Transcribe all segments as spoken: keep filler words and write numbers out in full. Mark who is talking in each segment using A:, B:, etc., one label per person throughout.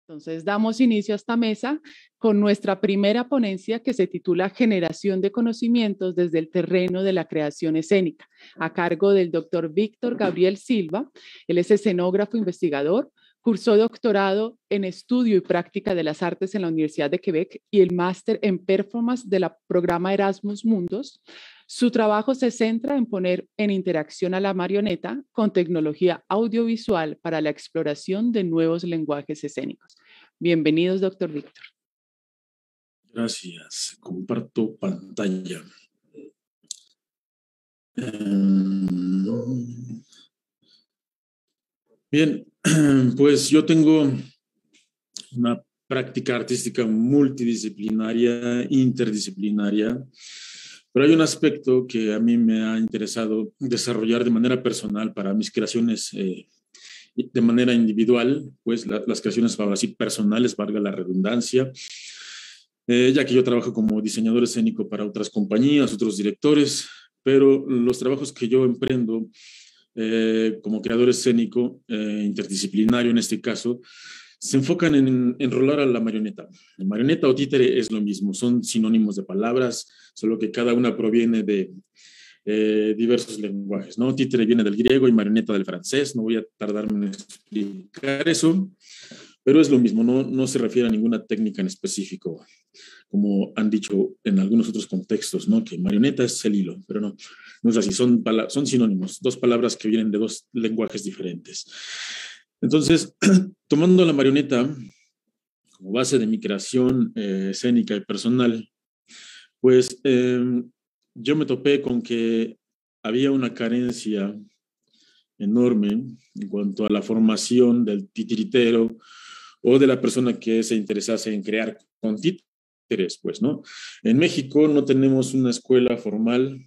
A: Entonces, damos inicio a esta mesa con nuestra primera ponencia que se titula Generación de conocimientos desde el terreno de la creación escénica, a cargo del doctor Víctor Gabriel Silva. Él es escenógrafo investigador, cursó doctorado en estudio y práctica de las artes en la Universidad de Quebec y el máster en performance del programa Erasmus Mundus. Su trabajo se centra en poner en interacción a la marioneta con tecnología audiovisual para la exploración de nuevos lenguajes escénicos. Bienvenidos, doctor Víctor.
B: Gracias. Comparto pantalla. Bien, pues yo tengo una práctica artística multidisciplinaria, interdisciplinaria, pero hay un aspecto que a mí me ha interesado desarrollar de manera personal para mis creaciones eh, de manera individual, pues la, las creaciones, ahora sí, personales, valga la redundancia, eh, ya que yo trabajo como diseñador escénico para otras compañías, otros directores, pero los trabajos que yo emprendo eh, como creador escénico, eh, interdisciplinario en este caso, se enfocan en enrolar a la marioneta. La marioneta o títere es lo mismo, son sinónimos de palabras, solo que cada una proviene de eh, diversos lenguajes, ¿no? Títere viene del griego y marioneta del francés, no voy a tardarme en explicar eso, pero es lo mismo, no, no se refiere a ninguna técnica en específico, como han dicho en algunos otros contextos, ¿no? Que marioneta es el hilo, pero no, no es así, son, son sinónimos, dos palabras que vienen de dos lenguajes diferentes. Entonces, tomando la marioneta como base de mi creación eh, escénica y personal, pues eh, yo me topé con que había una carencia enorme en cuanto a la formación del titiritero o de la persona que se interesase en crear con títeres, pues, ¿no? En México no tenemos una escuela formal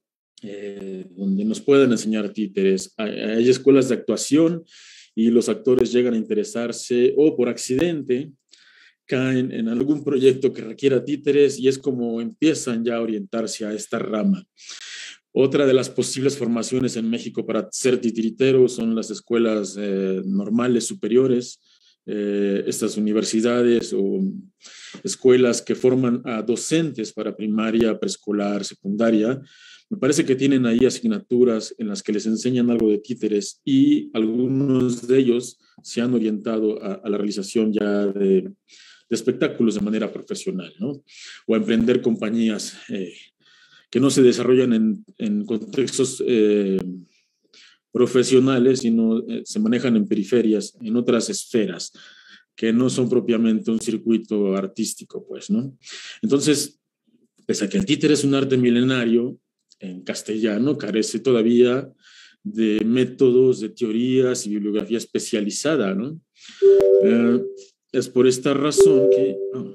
B: eh, donde nos puedan enseñar títeres. Hay, hay escuelas de actuación y los actores llegan a interesarse o por accidente caen en algún proyecto que requiera títeres y es como empiezan ya a orientarse a esta rama. Otra de las posibles formaciones en México para ser titiritero son las escuelas eh, normales superiores, eh, estas universidades o escuelas que forman a docentes para primaria, preescolar, secundaria. Me parece que tienen ahí asignaturas en las que les enseñan algo de títeres y algunos de ellos se han orientado a, a la realización ya de, de espectáculos de manera profesional, ¿no? O a emprender compañías eh, que no se desarrollan en, en contextos eh, profesionales, sino eh, se manejan en periferias, en otras esferas, que no son propiamente un circuito artístico, pues, ¿no? Entonces, pese a que el títere es un arte milenario, en castellano carece todavía de métodos, de teorías y bibliografía especializada, ¿no? Eh, es por esta razón que, oh,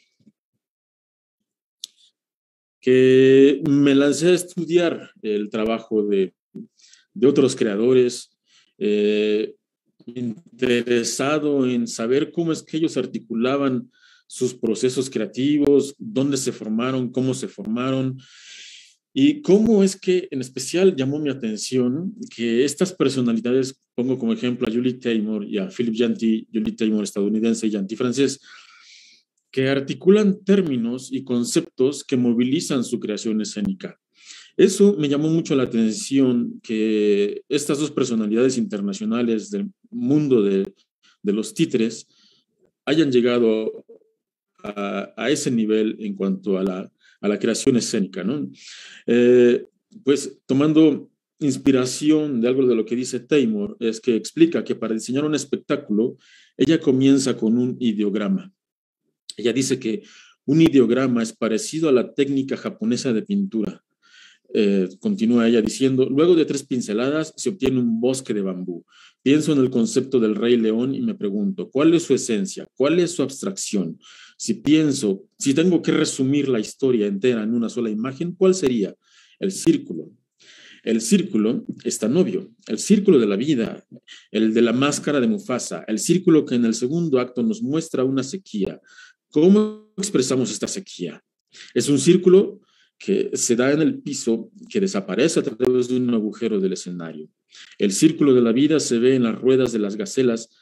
B: que me lancé a estudiar el trabajo de, de otros creadores, eh, interesado en saber cómo es que ellos articulaban sus procesos creativos, dónde se formaron, cómo se formaron. Y cómo es que, en especial, llamó mi atención que estas personalidades, pongo como ejemplo a Julie Taymor y a Philip Janty, Julie Taymor estadounidense y Janty francés, que articulan términos y conceptos que movilizan su creación escénica. Eso me llamó mucho la atención, que estas dos personalidades internacionales del mundo de, de los títeres hayan llegado a, a ese nivel en cuanto a la a la creación escénica, ¿no? Eh, pues tomando inspiración de algo de lo que dice Taymor, es que explica que para diseñar un espectáculo, ella comienza con un ideograma. Ella dice que un ideograma es parecido a la técnica japonesa de pintura. Eh, continúa ella diciendo, luego de tres pinceladas se obtiene un bosque de bambú. Pienso en el concepto del Rey León y me pregunto, ¿cuál es su esencia? ¿Cuál es su abstracción? Si pienso, si tengo que resumir la historia entera en una sola imagen, ¿cuál sería? El círculo. El círculo es tan obvio, el círculo de la vida, el de la máscara de Mufasa, el círculo que en el segundo acto nos muestra una sequía. ¿Cómo expresamos esta sequía? Es un círculo que se da en el piso, que desaparece a través de un agujero del escenario. El círculo de la vida se ve en las ruedas de las gacelas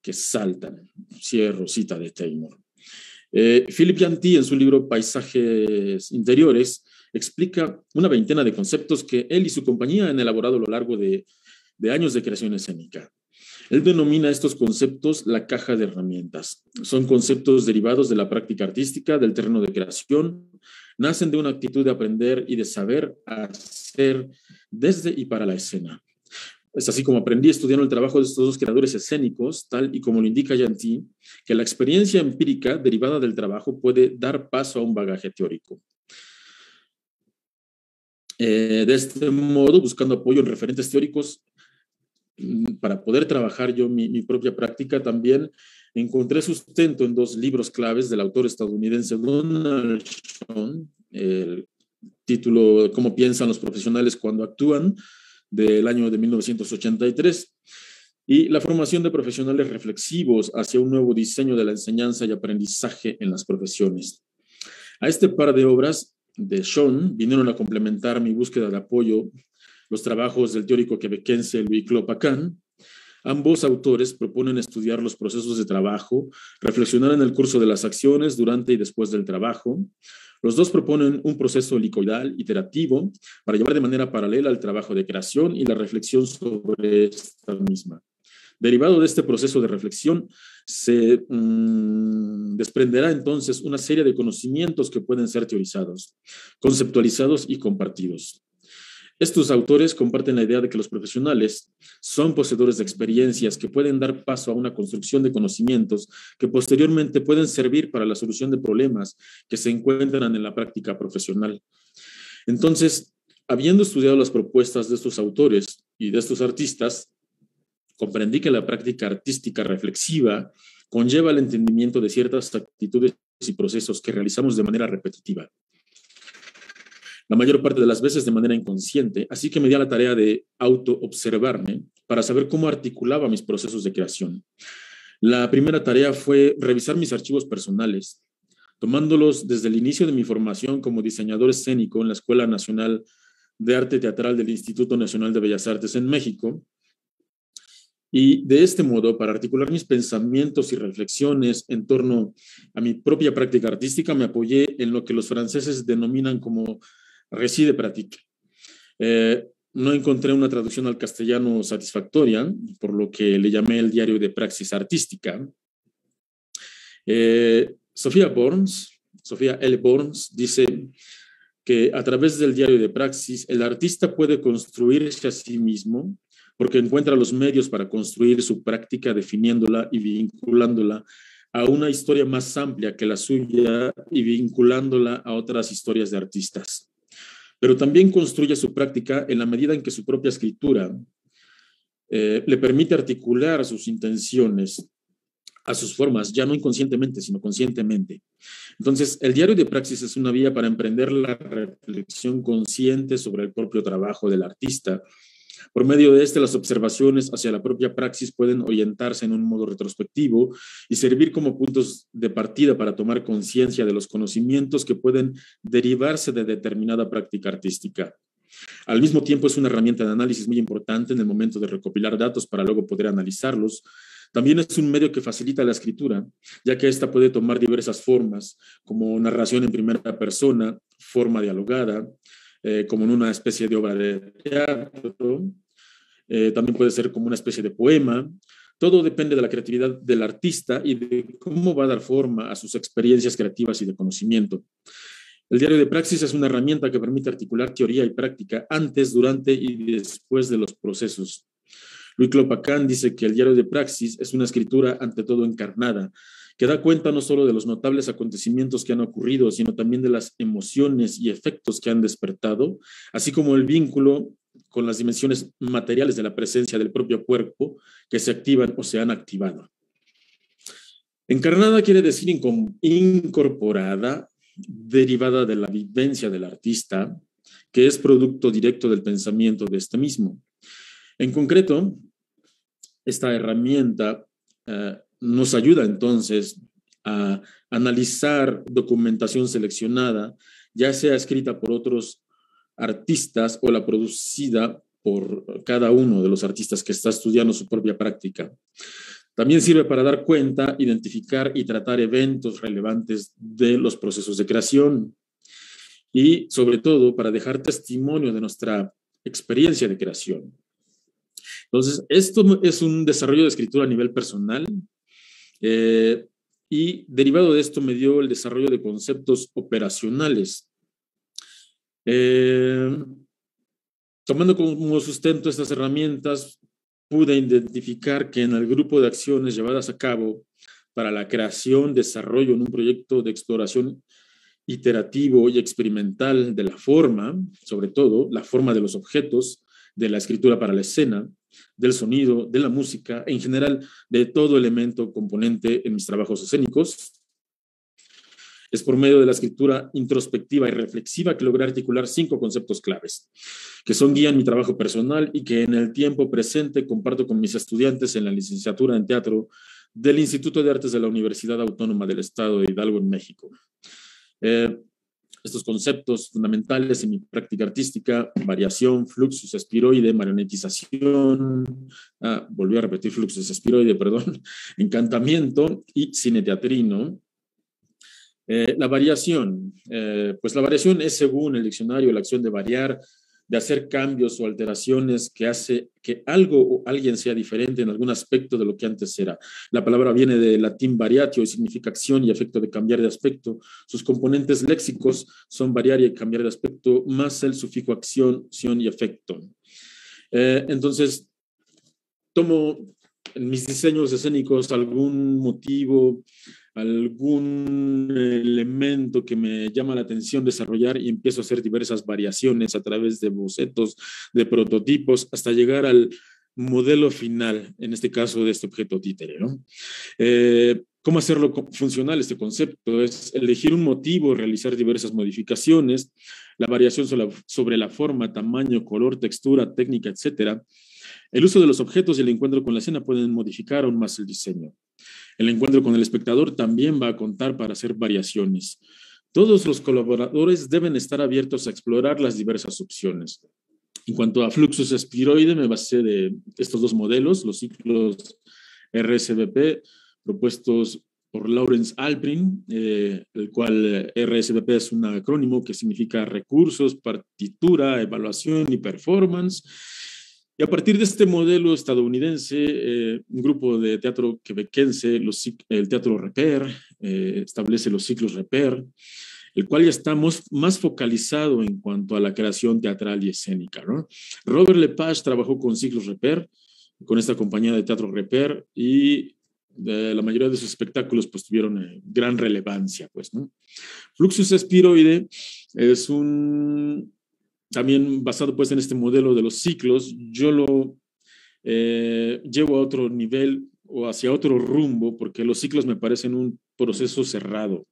B: que saltan. Cierro cita de Taymor. Eh, Philip Yanti, en su libro Paisajes Interiores, explica una veintena de conceptos que él y su compañía han elaborado a lo largo de, de años de creación escénica. Él denomina estos conceptos la caja de herramientas. Son conceptos derivados de la práctica artística, del terreno de creación, nacen de una actitud de aprender y de saber hacer desde y para la escena. Es así como aprendí estudiando el trabajo de estos dos creadores escénicos, tal y como lo indica Yanti, que la experiencia empírica derivada del trabajo puede dar paso a un bagaje teórico. Eh, de este modo, buscando apoyo en referentes teóricos, para poder trabajar yo mi, mi propia práctica, también encontré sustento en dos libros claves del autor estadounidense Donald Schoen, el título ¿Cómo piensan los profesionales cuando actúan?, del año de mil novecientos ochenta y tres, y la formación de profesionales reflexivos hacia un nuevo diseño de la enseñanza y aprendizaje en las profesiones. A este par de obras de Schoen vinieron a complementar mi búsqueda de apoyo los trabajos del teórico quebequense Louis-Claude Pacan. Ambos autores proponen estudiar los procesos de trabajo, reflexionar en el curso de las acciones durante y después del trabajo. Los dos proponen un proceso helicoidal, iterativo, para llevar de manera paralela el trabajo de creación y la reflexión sobre esta misma. Derivado de este proceso de reflexión, se mmm, desprenderá entonces una serie de conocimientos que pueden ser teorizados, conceptualizados y compartidos. Estos autores comparten la idea de que los profesionales son poseedores de experiencias que pueden dar paso a una construcción de conocimientos que posteriormente pueden servir para la solución de problemas que se encuentran en la práctica profesional. Entonces, habiendo estudiado las propuestas de estos autores y de estos artistas, comprendí que la práctica artística reflexiva conlleva el entendimiento de ciertas actitudes y procesos que realizamos de manera repetitiva, la mayor parte de las veces de manera inconsciente, así que me di a la tarea de auto-observarme para saber cómo articulaba mis procesos de creación. La primera tarea fue revisar mis archivos personales, tomándolos desde el inicio de mi formación como diseñador escénico en la Escuela Nacional de Arte Teatral del Instituto Nacional de Bellas Artes en México. Y de este modo, para articular mis pensamientos y reflexiones en torno a mi propia práctica artística, me apoyé en lo que los franceses denominan como récit de pratique. Eh, no encontré una traducción al castellano satisfactoria, por lo que le llamé el diario de praxis artística. Eh, Sofía Borns, Sofía L. Borns, dice que a través del diario de praxis, el artista puede construirse a sí mismo porque encuentra los medios para construir su práctica, definiéndola y vinculándola a una historia más amplia que la suya y vinculándola a otras historias de artistas. Pero también construye su práctica en la medida en que su propia escritura eh, le permite articular sus intenciones a sus formas, ya no inconscientemente, sino conscientemente. Entonces, el diario de praxis es una vía para emprender la reflexión consciente sobre el propio trabajo del artista. Por medio de este, las observaciones hacia la propia praxis pueden orientarse en un modo retrospectivo y servir como puntos de partida para tomar conciencia de los conocimientos que pueden derivarse de determinada práctica artística. Al mismo tiempo, es una herramienta de análisis muy importante en el momento de recopilar datos para luego poder analizarlos. También es un medio que facilita la escritura, ya que ésta puede tomar diversas formas, como narración en primera persona, forma dialogada, eh, como en una especie de obra de teatro. Eh, también puede ser como una especie de poema. Todo depende de la creatividad del artista y de cómo va a dar forma a sus experiencias creativas y de conocimiento. El diario de praxis es una herramienta que permite articular teoría y práctica antes, durante y después de los procesos. Louis-Claude Pacan dice que el diario de praxis es una escritura ante todo encarnada, que da cuenta no solo de los notables acontecimientos que han ocurrido, sino también de las emociones y efectos que han despertado, así como el vínculo con las dimensiones materiales de la presencia del propio cuerpo que se activan o se han activado. Encarnada quiere decir incorporada, derivada de la vivencia del artista, que es producto directo del pensamiento de este mismo. En concreto, esta herramienta eh, nos ayuda entonces a analizar documentación seleccionada, ya sea escrita por otros artistas o la producida por cada uno de los artistas que está estudiando su propia práctica. También sirve para dar cuenta, identificar y tratar eventos relevantes de los procesos de creación y, sobre todo, para dejar testimonio de nuestra experiencia de creación. Entonces, esto es un desarrollo de escritura a nivel personal eh, y derivado de esto me dio el desarrollo de conceptos operacionales. Eh, tomando como sustento estas herramientas, pude identificar que en el grupo de acciones llevadas a cabo para la creación, desarrollo en un proyecto de exploración iterativo y experimental de la forma, sobre todo la forma de los objetos, de la escritura para la escena, del sonido, de la música, en general de todo elemento componente en mis trabajos escénicos. Es por medio de la escritura introspectiva y reflexiva que logré articular cinco conceptos claves, que son guía en mi trabajo personal y que en el tiempo presente comparto con mis estudiantes en la licenciatura en teatro del Instituto de Artes de la Universidad Autónoma del Estado de Hidalgo en México. Eh, estos conceptos fundamentales en mi práctica artística: variación, fluxus espiroide, marionetización, ah, volví a repetir fluxus espiroide, perdón, encantamiento y cine teatrino. Eh, la variación, eh, pues la variación es, según el diccionario, la acción de variar, de hacer cambios o alteraciones que hace que algo o alguien sea diferente en algún aspecto de lo que antes era. La palabra viene del latín variatio y significa acción y efecto de cambiar de aspecto. Sus componentes léxicos son variar y cambiar de aspecto, más el sufijo acción, acción y efecto. Eh, entonces, tomo en mis diseños escénicos algún motivo, algún elemento que me llama la atención desarrollar y empiezo a hacer diversas variaciones a través de bocetos, de prototipos, hasta llegar al modelo final, en este caso de este objeto títere, ¿no? Eh, ¿Cómo hacerlo funcional este concepto? Es elegir un motivo, realizar diversas modificaciones, la variación sobre la forma, tamaño, color, textura, técnica, etcétera. El uso de los objetos y el encuentro con la escena pueden modificar aún más el diseño. El encuentro con el espectador también va a contar para hacer variaciones. Todos los colaboradores deben estar abiertos a explorar las diversas opciones. En cuanto a fluxus espiroide, me basé de estos dos modelos, los ciclos R S V P propuestos por Lawrence Alprin, eh, el cual R S V P es un acrónimo que significa recursos, partitura, evaluación y performance. Y a partir de este modelo estadounidense, eh, un grupo de teatro quebequense, los, el Teatro Repère, eh, establece los ciclos Repère, el cual ya estamos más focalizado en cuanto a la creación teatral y escénica, ¿no? Robert Lepage trabajó con ciclos Repère, con esta compañía de Teatro Repère, y eh, la mayoría de sus espectáculos pues tuvieron eh, gran relevancia, pues, ¿no? Fluxus espiroide es un... también basado pues en este modelo de los ciclos, yo lo eh, llevo a otro nivel o hacia otro rumbo, porque los ciclos me parecen un proceso cerrado.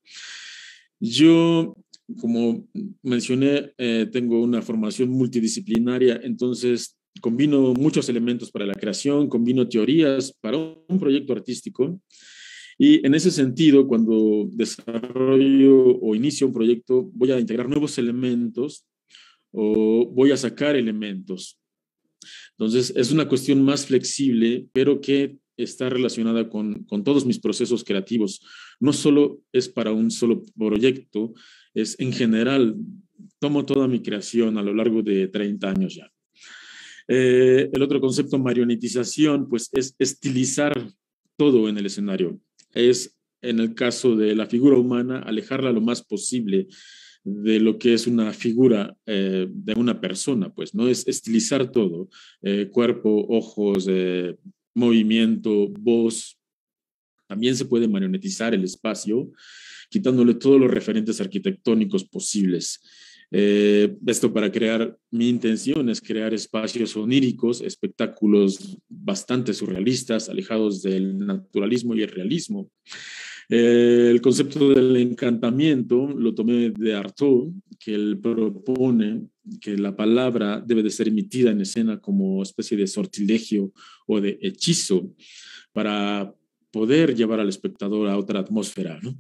B: Yo, como mencioné, eh, tengo una formación multidisciplinaria, entonces combino muchos elementos para la creación, combino teorías para un proyecto artístico. Y en ese sentido, cuando desarrollo o inicio un proyecto, voy a integrar nuevos elementos o voy a sacar elementos. Entonces, es una cuestión más flexible, pero que está relacionada con, con todos mis procesos creativos. No solo es para un solo proyecto, es en general, tomo toda mi creación a lo largo de treinta años ya. Eh, el otro concepto, marionetización, pues es estilizar todo en el escenario. Es, en el caso de la figura humana, alejarla lo más posible de lo que es una figura eh, de una persona, pues, ¿no? Es estilizar todo, eh, cuerpo, ojos, eh, movimiento, voz. También se puede marionetizar el espacio, quitándole todos los referentes arquitectónicos posibles. Eh, esto para crear, mi intención es crear espacios oníricos, espectáculos bastante surrealistas, alejados del naturalismo y el realismo. Eh, el concepto del encantamiento lo tomé de Artaud, que él propone que la palabra debe de ser emitida en escena como especie de sortilegio o de hechizo para poder llevar al espectador a otra atmósfera, ¿no?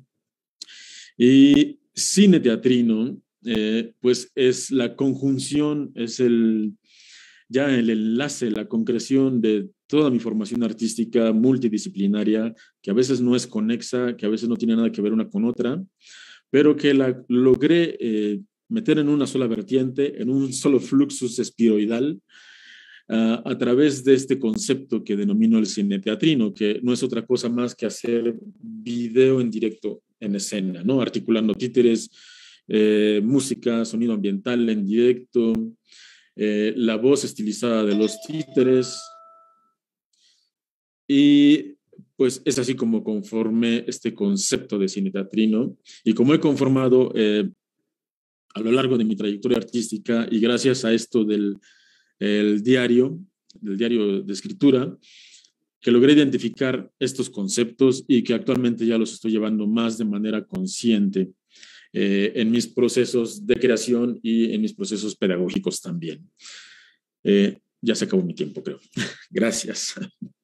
B: Y cine teatrino, eh, pues es la conjunción, es el, ya el enlace, la concreción de toda mi formación artística multidisciplinaria, que a veces no es conexa, que a veces no tiene nada que ver una con otra, pero que la logré eh, meter en una sola vertiente, en un solo fluxus espiroidal, uh, a través de este concepto que denomino el cineteatrino, que no es otra cosa más que hacer video en directo en escena, ¿no? Articulando títeres, eh, música, sonido ambiental en directo, eh, la voz estilizada de los títeres. Y pues es así como conformé este concepto de cineteatrino y como he conformado eh, a lo largo de mi trayectoria artística y gracias a esto del el diario, del diario de escritura, que logré identificar estos conceptos y que actualmente ya los estoy llevando más de manera consciente eh, en mis procesos de creación y en mis procesos pedagógicos también. Eh, ya se acabó mi tiempo, creo. Gracias.